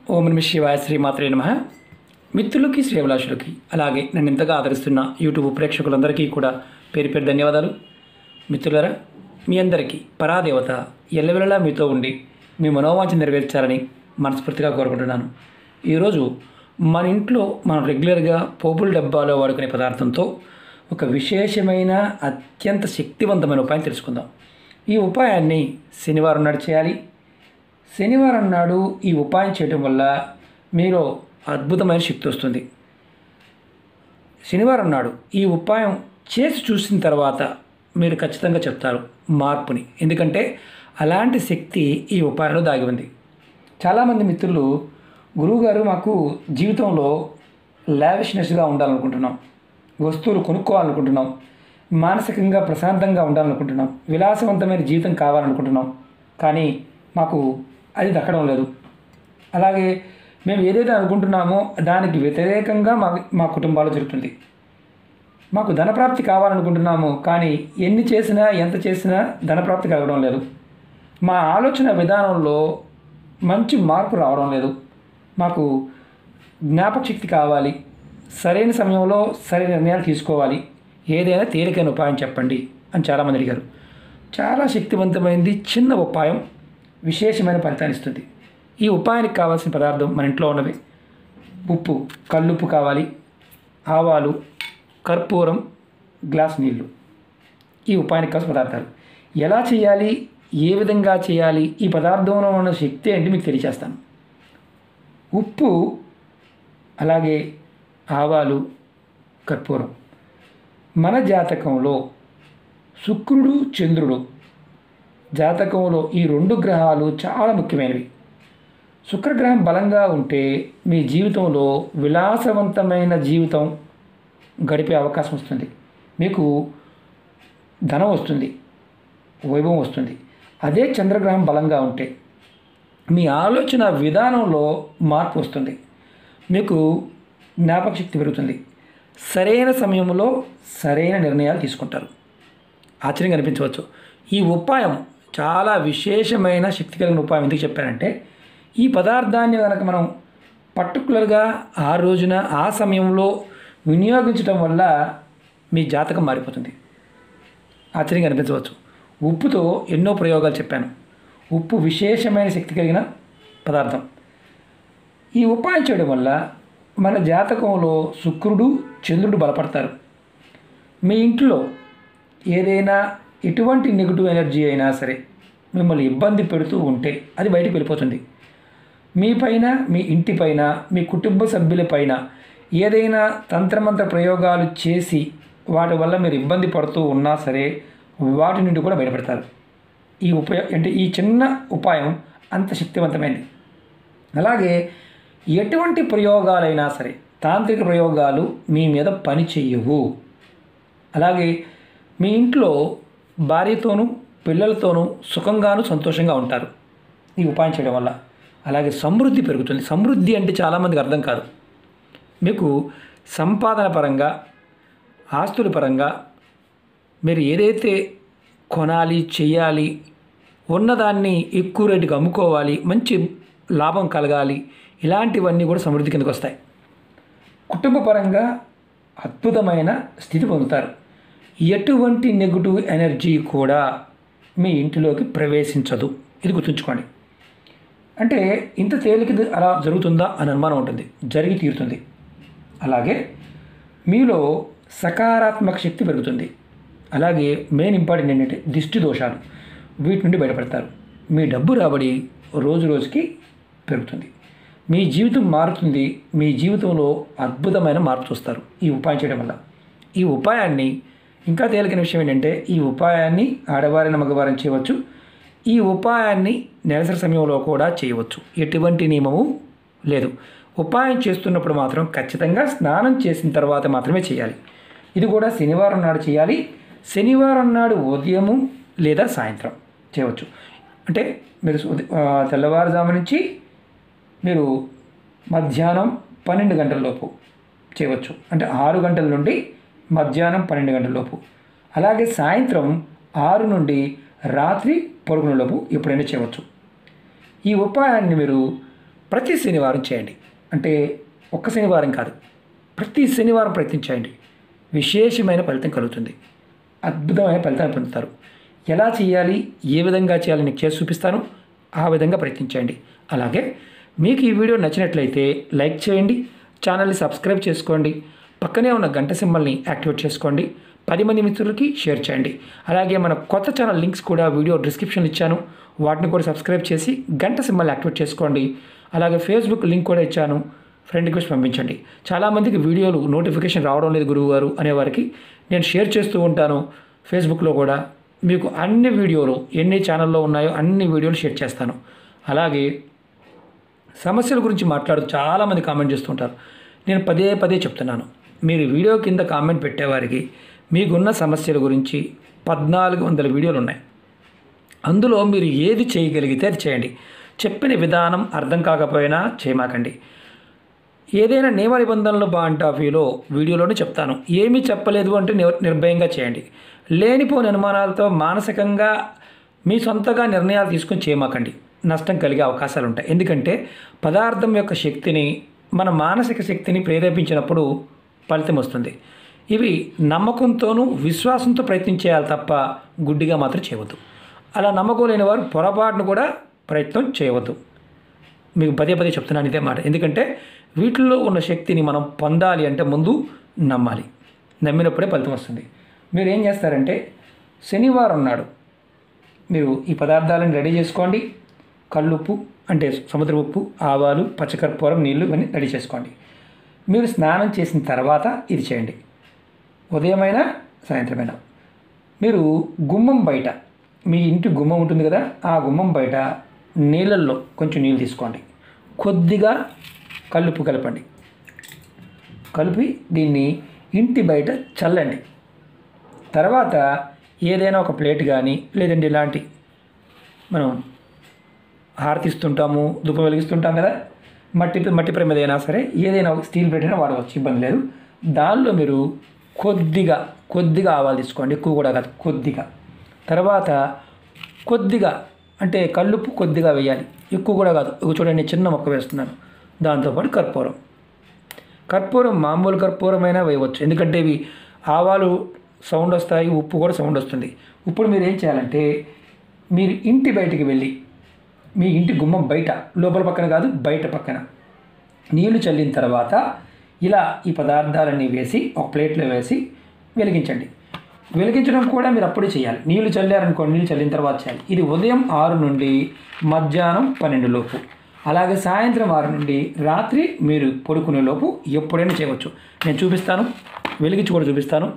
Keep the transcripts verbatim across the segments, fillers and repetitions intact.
ఓం నమః శివాయ, శ్రీమాత్రే నమః. మిత్రులకి, శ్రేయభిలాషులకి, అలాగే నన్ను ఇంతగా ఆదరిస్తున్న యూట్యూబ్ ప్రేక్షకులందరికీ కూడా పేరు పేరు ధన్యవాదాలు. మిత్రులారా, మీ అందరికీ పరాదేవత ఎల్లవెల్లలా మీతో ఉండి మీ మనోవాంఛ నెరవేర్చాలని మనస్ఫూర్తిగా కోరుకుంటున్నాను. ఈరోజు మన ఇంట్లో మనం రెగ్యులర్గా పోపుల డబ్బాలో వాడుకునే పదార్థంతో ఒక విశేషమైన అత్యంత శక్తివంతమైన ఉపాయం తెలుసుకుందాం. ఈ ఉపాయాన్ని శనివారం నాడు చేయాలి. శనివారం నాడు ఈ ఉపాయం చేయడం వల్ల మీలో అద్భుతమైన శక్తి వస్తుంది. శనివారం నాడు ఈ ఉపాయం చేసి చూసిన తర్వాత మీరు ఖచ్చితంగా చెప్తారు మార్పుని, ఎందుకంటే అలాంటి శక్తి ఈ ఉపాయంలో దాగి ఉంది. చాలామంది మిత్రులు, గురువుగారు మాకు జీవితంలో లావిష్నెస్గా ఉండాలనుకుంటున్నాం, వస్తువులు కొనుక్కోవాలనుకుంటున్నాం, మానసికంగా ప్రశాంతంగా ఉండాలనుకుంటున్నాం, విలాసవంతమైన జీవితం కావాలనుకుంటున్నాం, కానీ మాకు అది దక్కడం లేదు. అలాగే మేము ఏదైతే అనుకుంటున్నామో దానికి వ్యతిరేకంగా మా మా కుటుంబాలు జరుగుతుంది. మాకు ధనప్రాప్తి కావాలనుకుంటున్నాము, కానీ ఎన్ని చేసినా ఎంత చేసినా ధనప్రాప్తి కలగడం లేదు. మా ఆలోచన విధానంలో మంచి మార్పు రావడం లేదు. మాకు జ్ఞాపక శక్తి కావాలి, సరైన సమయంలో సరైన నిర్ణయాలు తీసుకోవాలి, ఏదైనా తేలికైన ఉపాయం చెప్పండి అని చాలామంది అడిగారు. చాలా శక్తివంతమైనది చిన్న ఉపాయం విశేషమైన ఫలితాన్ని ఇస్తుంది. ఈ ఉపాయానికి కావాల్సిన పదార్థం మన ఇంట్లో ఉన్నవి: ఉప్పు, కల్లుప్పు కావాలి, ఆవాలు, కర్పూరం, గ్లాస్ నీళ్ళు. ఈ ఉపాయానికి కావాల్సిన పదార్థాలు ఎలా చేయాలి, ఏ విధంగా చేయాలి, ఈ పదార్థంలో ఉన్న శక్తి ఏంటి మీకు తెలియజేస్తాను. ఉప్పు, అలాగే ఆవాలు, కర్పూరం. మన జాతకంలో శుక్రుడు, చంద్రుడు జాతకంలో ఈ రెండు గ్రహాలు చాలా ముఖ్యమైనవి. శుక్రగ్రహం బలంగా ఉంటే మీ జీవితంలో విలాసవంతమైన జీవితం గడిపే అవకాశం వస్తుంది. మీకు ధనం వస్తుంది, వైభవం వస్తుంది. అదే చంద్రగ్రహం బలంగా ఉంటే మీ ఆలోచన విధానంలో మార్పు వస్తుంది, మీకు జ్ఞాపక శక్తి పెరుగుతుంది, సరైన సమయంలో సరైన నిర్ణయాలు తీసుకుంటారు. ఆశ్చర్యంగా అనిపించవచ్చు. ఈ ఉపాయం చాలా విశేషమైన శక్తి కలిగిన ఉపాయం. ఎందుకు చెప్పానంటే, ఈ పదార్థాన్ని కనుక మనం పర్టికులర్గా ఆ రోజున ఆ సమయంలో వినియోగించడం వల్ల మీ జాతకం మారిపోతుంది. ఆశ్చర్యంగా అనిపించవచ్చు. ఉప్పుతో ఎన్నో ప్రయోగాలు చెప్పాను. ఉప్పు విశేషమైన శక్తి కలిగిన పదార్థం. ఈ ఉపాయం చేయడం వల్ల మన జాతకంలో శుక్రుడు, చంద్రుడు బలపడతారు. మీ ఇంట్లో ఏదైనా ఎటువంటి నెగిటివ్ ఎనర్జీ అయినా సరే మిమ్మల్ని ఇబ్బంది పెడుతూ ఉంటే అది బయటకు వెళ్ళిపోతుంది. మీ పైన, మీ ఇంటి పైన, మీ కుటుంబ సభ్యుల పైన ఏదైనా తంత్రమంత్ర ప్రయోగాలు చేసి వాటి వల్ల మీరు ఇబ్బంది పడుతూ ఉన్నా సరే వాటి నుండి కూడా బయటపడతారు. ఈ ఉపయో అంటే ఈ చిన్న ఉపాయం అంత శక్తివంతమైనది. అలాగే ఎటువంటి ప్రయోగాలైనా సరే, తాంత్రిక ప్రయోగాలు మీ మీద పని చెయ్యవు. అలాగే మీ ఇంట్లో భార్యతోనూ పిల్లలతోనూ సుఖంగాను సంతోషంగా ఉంటారు ఈ ఉపాయం చేయడం వల్ల. అలాగే సమృద్ధి పెరుగుతుంది. సమృద్ధి అంటే చాలామందికి అర్థం కాదు. మీకు సంపాదన పరంగా, ఆస్తుల పరంగా మీరు ఏదైతే కొనాలి, చేయాలి, ఉన్నదాన్ని ఎక్కువ రేటుకి అమ్ముకోవాలి, మంచి లాభం కలగాలి, ఇలాంటివన్నీ కూడా సమృద్ధి కిందకు వస్తాయి. కుటుంబ పరంగా అద్భుతమైన స్థితి పొందుతారు. ఎటువంటి నెగిటివ్ ఎనర్జీ కూడా మీ ఇంటిలోకి ప్రవేశించదు. ఇది గుర్తుంచుకోండి. అంటే ఇంత తేలిక అలా జరుగుతుందా అని అనుమానం ఉంటుంది, జరిగి తీరుతుంది. అలాగే మీలో సకారాత్మక శక్తి పెరుగుతుంది. అలాగే మెయిన్ ఇంపార్టెంట్ ఏంటంటే దిష్టి దోషాలు, వీటి నుండి బయటపడతారు. మీ డబ్బు రాబడి రోజు రోజుకి పెరుగుతుంది. మీ జీవితం మారుతుంది. మీ జీవితంలో అద్భుతమైన మార్పు చూస్తారు ఈ ఉపాయం చేయడం వల్ల. ఈ ఉపాయాన్ని ఇంకా తేలికైన విషయం ఏంటంటే, ఈ ఉపాయాన్ని ఆడవారిని, మగవారిని చేయవచ్చు. ఈ ఉపాయాన్ని నెలసరి సమయంలో కూడా చేయవచ్చు. ఎటువంటి నియమము లేదు. ఉపాయం చేస్తున్నప్పుడు మాత్రం ఖచ్చితంగా స్నానం చేసిన తర్వాత మాత్రమే చేయాలి. ఇది కూడా శనివారం నాడు చేయాలి. శనివారం నాడు ఉదయము లేదా సాయంత్రం చేయవచ్చు. అంటే మీరు తెల్లవారుజాము నుంచి మీరు మధ్యాహ్నం పన్నెండు గంటల లోపు చేయవచ్చు. అంటే ఆరు గంటల నుండి మధ్యాహ్నం పన్నెండు గంటల లోపు. అలాగే సాయంత్రం ఆరు నుండి రాత్రి పడుకునే లోపు ఎప్పుడైనా చేయవచ్చు. ఈ ఉపాయాన్ని మీరు ప్రతి శనివారం చేయండి. అంటే ఒక్క శనివారం కాదు, ప్రతి శనివారం ప్రయత్నించండి. విశేషమైన ఫలితం కలుగుతుంది, అద్భుతమైన ఫలితాన్ని పొందుతారు. ఎలా చేయాలి, ఏ విధంగా చేయాలి నీకు చేసి చూపిస్తాను, ఆ విధంగా ప్రయత్నించండి. అలాగే మీకు ఈ వీడియో నచ్చినట్లయితే లైక్ చేయండి, ఛానల్ని సబ్స్క్రైబ్ చేసుకోండి, పక్కనే ఉన్న గంట సింబల్ని యాక్టివేట్ చేసుకోండి, పది మంది మిత్రులకి షేర్ చేయండి. అలాగే మన కొత్త ఛానల్ లింక్స్ కూడా వీడియో డిస్క్రిప్షన్లో ఇచ్చాను, వాటిని కూడా సబ్స్క్రైబ్ చేసి గంట సింబల్ని యాక్టివేట్ చేసుకోండి. అలాగే ఫేస్బుక్ లింక్ కూడా ఇచ్చాను, ఫ్రెండ్ రిక్వెస్ట్ పంపించండి. చాలామందికి వీడియోలు నోటిఫికేషన్ రావడం లేదు గురువు గారు అనేవారికి నేను షేర్ చేస్తూ ఉంటాను. ఫేస్బుక్లో కూడా మీకు అన్ని వీడియోలు ఎన్ని ఛానల్లో ఉన్నాయో అన్ని వీడియోలు షేర్ చేస్తాను. అలాగే సమస్యల గురించి మాట్లాడుతూ చాలామంది కామెంట్ చేస్తుంటారు. నేను పదే పదే చెప్తున్నాను, మీరు వీడియో కింద కామెంట్ పెట్టేవారికి మీకున్న సమస్యల గురించి పద్నాలుగు వందల వీడియోలు ఉన్నాయి. అందులో మీరు ఏది చేయగలిగితే అది చేయండి. చెప్పిన విధానం అర్థం కాకపోయినా చేయమాకండి. ఏదైనా నియమ నిబంధనలు పాయింట్ ఆఫ్ వ్యూలో వీడియోలోనే చెప్తాను. ఏమీ చెప్పలేదు అంటే నిర్భయంగా చేయండి. లేనిపోని అనుమానాలతో మానసికంగా మీ సొంతగా నిర్ణయాలు తీసుకొని చేయమాకండి, నష్టం కలిగే అవకాశాలు ఉంటాయి. ఎందుకంటే పదార్థం యొక్క శక్తిని మన మానసిక శక్తిని ప్రేరేపించినప్పుడు ఫలితం వస్తుంది. ఇవి నమ్మకంతోనూ విశ్వాసంతో ప్రయత్నించేయాలి తప్ప గుడ్డిగా మాత్రం చేయవద్దు. అలా నమ్మకం లేని వారు పొరపాటును కూడా ప్రయత్నం చేయవద్దు. మీకు పదే పదే చెప్తున్నాను ఇదే మాట. ఎందుకంటే వీటిల్లో ఉన్న శక్తిని మనం పొందాలి అంటే ముందు నమ్మాలి, నమ్మినప్పుడే ఫలితం వస్తుంది. మీరు ఏం చేస్తారంటే శనివారం నాడు మీరు ఈ పదార్థాలను రెడీ చేసుకోండి. కల్లుప్పు అంటే సముద్ర ఉప్పు, ఆవాలు, పచ్చకర్పూరం, నీళ్లు ఇవన్నీ రెడీ చేసుకోండి. మీరు స్నానం చేసిన తర్వాత ఇది చేయండి. ఉదయమైనా సాయంత్రమైనా మీరు గుమ్మం బయట, మీ ఇంటి గుమ్మం ఉంటుంది కదా, ఆ గుమ్మం బయట నీళ్ళల్లో కొంచెం నీళ్ళు తీసుకోండి, కొద్దిగా కల్లుప్పు కలపండి, కలిపి దీన్ని ఇంటి బయట చల్లండి. తర్వాత ఏదైనా ఒక ప్లేట్ కానీ లేదంటే ఇలాంటి మనం హారతిస్తుంటాము, ధూపం వెలిగిస్తుంటాం కదా, మట్టి మట్టి ప్రమిద అయినా సరే ఏదైనా స్టీల్ ప్లేట్ అయినా వాడవచ్చు, ఇబ్బంది లేదు. దానిలో మీరు కొద్దిగా కొద్దిగా ఆవాలు తీసుకోండి, ఎక్కువ కూడా కాదు, కొద్దిగా. తర్వాత కొద్దిగా అంటే కల్లుప్పు కొద్దిగా వేయాలి, ఎక్కువ కూడా కాదు. చూడండి చిన్న మొక్క వేస్తున్నాను. దాంతోపాటు కర్పూరం, కర్పూరం మామూలు కర్పూరమైనా వేయవచ్చు, ఎందుకంటే ఇవి ఆవాలు సౌండ్ వస్తాయి, ఉప్పు కూడా సౌండ్ వస్తుంది. ఇప్పుడు మీరు ఏం చేయాలంటే మీరు ఇంటి బయటికి వెళ్ళి మీ ఇంటి గుమ్మం బయట, లోపల పక్కన కాదు బయట పక్కన నీళ్లు చల్లిన తర్వాత ఇలా ఈ పదార్థాలన్నీ వేసి ఒక ప్లేట్లో వేసి వెలిగించండి. వెలిగించడం కూడా మీరు అప్పుడే చేయాలి. నీళ్లు చల్లారనుకోండి, నీళ్ళు చల్లిన తర్వాత చేయాలి. ఇది ఉదయం ఆరు నుండి మధ్యాహ్నం పన్నెండు లోపు, అలాగే సాయంత్రం ఆరు నుండి రాత్రి మీరు పడుకునే లోపు ఎప్పుడైనా చేయవచ్చు. నేను చూపిస్తాను, వెలిగించి కూడా చూపిస్తాను.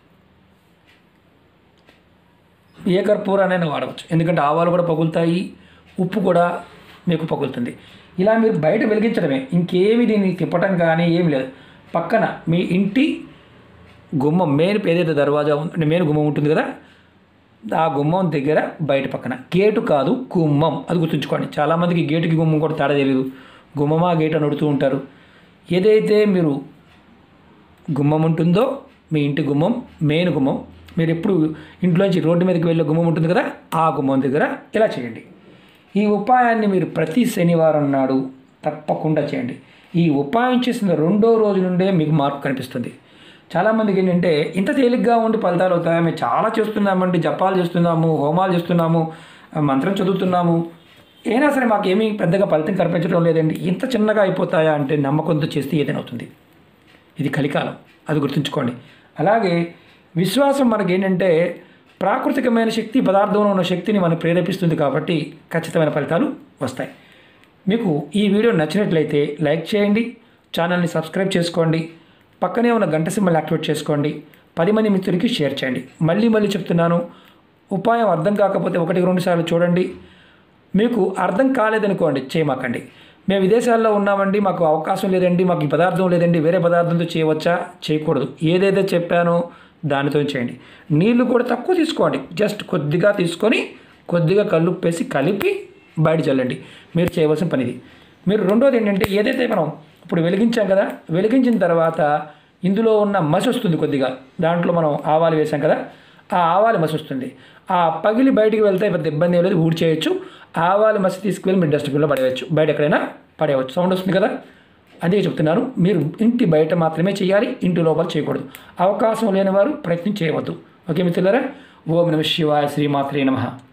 ఏ కర్పూరానైనా వాడవచ్చు, ఎందుకంటే ఆవాలు కూడా పగులుతాయి, ఉప్పు కూడా మీకు పగులుతుంది. ఇలా మీరు బయట వెలిగించడమే, ఇంకేమి దీన్ని తిప్పటం కానీ ఏమి లేదు. పక్కన మీ ఇంటి గుమ్మం మెయిన్ ఏదైతే దర్వాజా అంటే మెయిన్ గుమ్మం ఉంటుంది కదా, ఆ గుమ్మం దగ్గర బయట పక్కన, గేటు కాదు గుమ్మం, అది గుర్తుంచుకోండి. చాలామందికి గేటుకి గుమ్మం కూడా తేడా తెలియదు, గుమ్మమా గేటు అని అడుగుతూ ఉంటారు. ఏదైతే మీరు గుమ్మం ఉంటుందో మీ ఇంటి గుమ్మం మెయిన్ గుమ్మం, మీరు ఎప్పుడు ఇంట్లోంచి రోడ్డు మీదకి వెళ్ళే గుమ్మం ఉంటుంది కదా, ఆ గుమ్మం దగ్గర ఇలా చేయండి. ఈ ఉపాయాన్ని మీరు ప్రతి శనివారం నాడు తప్పకుండా చేయండి. ఈ ఉపాయం చేసిన రెండో రోజు నుండే మీకు మార్పు కనిపిస్తుంది. చాలామందికి ఏంటంటే ఇంత తేలిగ్గా ఉండి ఫలితాలు అవుతాయి, మేము చాలా చేస్తున్నామండి, జపాలు చేస్తున్నాము, హోమాలు చేస్తున్నాము, మంత్రం చదువుతున్నాము, అయినా సరే మాకు ఏమీ పెద్దగా ఫలితం కనిపించడం లేదండి, ఇంత చిన్నగా అయిపోతాయా అంటే నమ్మకంతో చేస్తే ఏదైనా అవుతుంది. ఇది కలికాలం, అది గుర్తుంచుకోండి. అలాగే విశ్వాసం మనకేంటంటే ప్రాకృతికమైన శక్తి, పదార్థంలో ఉన్న శక్తిని మనం ప్రేరేపిస్తుంది కాబట్టి ఖచ్చితమైన ఫలితాలు వస్తాయి. మీకు ఈ వీడియో నచ్చినట్లయితే లైక్ చేయండి, ఛానల్ని సబ్స్క్రైబ్ చేసుకోండి, పక్కనే ఉన్న గంట సింబల్ యాక్టివేట్ చేసుకోండి, పది మంది మిత్రులకి షేర్ చేయండి. మళ్ళీ మళ్ళీ చెప్తున్నాను, ఉపాయం అర్థం కాకపోతే ఒకటి రెండు సార్లు చూడండి. మీకు అర్థం కాలేదనుకోండి చేయమాకండి. మేము విదేశాల్లో ఉన్నామండి, మాకు అవకాశం లేదండి, మాకు ఈ పదార్థం లేదండి, వేరే పదార్థంతో చేయవచ్చా, చేయకూడదు. ఏదైతే చెప్పానో దానితో చేయండి. నీళ్లు కూడా తక్కువ తీసుకోండి, జస్ట్ కొద్దిగా తీసుకొని కొద్దిగా కల్లుప్పేసి కలిపి బయట చల్లండి. మీరు చేయవలసిన పనిది. మీరు రెండోది ఏంటంటే ఏదైతే మనం ఇప్పుడు వెలిగించాం కదా, వెలిగించిన తర్వాత ఇందులో ఉన్న మసి వస్తుంది కొద్దిగా, దాంట్లో మనం ఆవాలు వేసాం కదా, ఆ ఆవాలు మసి వస్తుంది. ఆ పగిలి బయటికి వెళ్తే పెద్ద ఇబ్బంది ఏం లేదు, ఊడ్చేయచ్చు. ఆవాలు మసి తీసుకువెళ్ళి మీరు డస్ట్బిన్లో పడేయచ్చు, బయట ఎక్కడైనా పడేయవచ్చు. సౌండ్ వస్తుంది కదా, అందుకే చెప్తున్నాను. మీరు ఇంటి బయట మాత్రమే చేయాలి, ఇంటి లోపల చేయకూడదు. అవకాశం లేని వారు ప్రయత్నం చేయవద్దు. ఓకే మిత్రులారా, ఓం నమః శివాయ, శ్రీమాత్రే నమః.